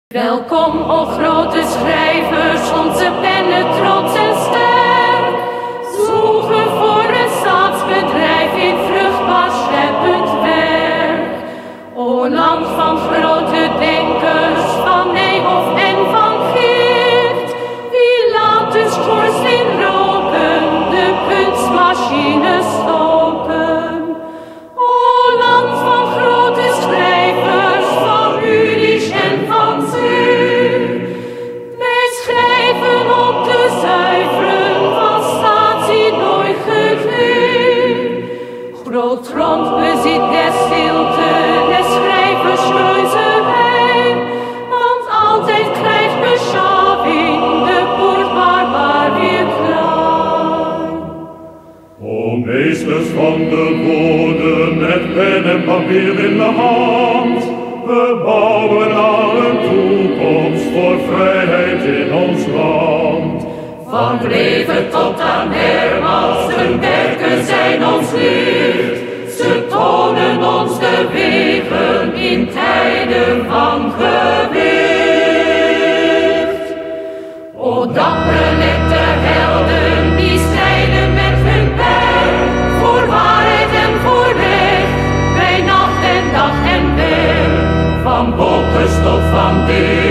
Welkom, o grote schrijvers, onze pennen trots en sterk. Zwoegen voor een staatsbedrijf in vruchtbaar scheppend werk. O land van grote denkers, van Nijhoff en van Geert. Wie laat de schoorsteen roken, de kunstmachine stoken. O land van grote schrijvers, van Ulich en van Zee. Wij schrijven op de zuiveren van statie nooit gegeven. Groot grondbezit der stilte, des schrijvers reuzenheim. Want altijd krijgt beschaving de poort barbaar weer klein. O meesters van de woorden met pen en papier in de hand, we bouwen aan een toekomst voor vrijheid in ons land. Van Greven tot aan Hermans, hun werken zijn ons licht. Ze tonen ons de wegen in tijden van gewicht. O dappere nette helden, die strijden met hun pijl voor waarheid en voor recht, bij nacht en dag en wel. Van Bokkes tot Van Deel.